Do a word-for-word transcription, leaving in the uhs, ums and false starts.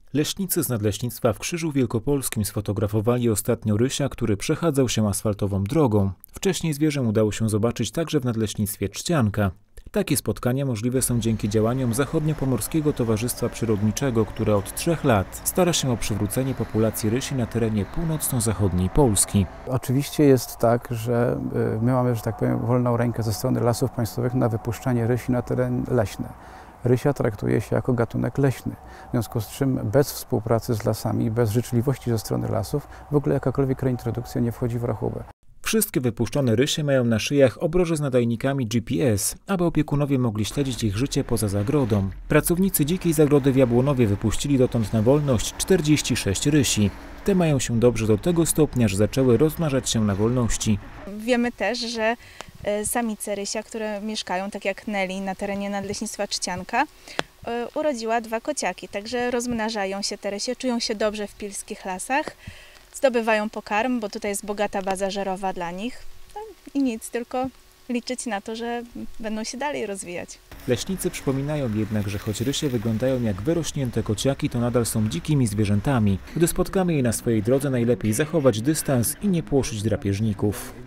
Leśnicy z Nadleśnictwa w Krzyżu Wielkopolskim sfotografowali ostatnio rysia, który przechadzał się asfaltową drogą. Wcześniej zwierzę udało się zobaczyć także w Nadleśnictwie Trzcianka. Takie spotkania możliwe są dzięki działaniom Zachodniopomorskiego Towarzystwa Przyrodniczego, które od trzech lat stara się o przywrócenie populacji rysi na terenie północno-zachodniej Polski. Oczywiście jest tak, że my mamy, że tak powiem, wolną rękę ze strony Lasów Państwowych na wypuszczanie rysi na teren leśny. Rysia traktuje się jako gatunek leśny, w związku z czym bez współpracy z lasami, bez życzliwości ze strony lasów w ogóle jakakolwiek reintrodukcja nie wchodzi w rachubę. Wszystkie wypuszczone rysie mają na szyjach obroże z nadajnikami G P S, aby opiekunowie mogli śledzić ich życie poza zagrodą. Pracownicy Dzikiej Zagrody w Jabłonowie wypuścili dotąd na wolność czterdzieści sześć rysi. Te mają się dobrze do tego stopnia, że zaczęły rozmnażać się na wolności. Wiemy też, że samice rysia, które mieszkają, tak jak Nelly, na terenie Nadleśnictwa Trzcianka, urodziła dwa kociaki, także rozmnażają się te rysie, czują się dobrze w pilskich lasach, zdobywają pokarm, bo tutaj jest bogata baza żerowa dla nich. No i nic, tylko liczyć na to, że będą się dalej rozwijać. Leśnicy przypominają jednak, że choć rysie wyglądają jak wyrośnięte kociaki, to nadal są dzikimi zwierzętami. Gdy spotkamy je na swojej drodze, najlepiej zachować dystans i nie płoszyć drapieżników.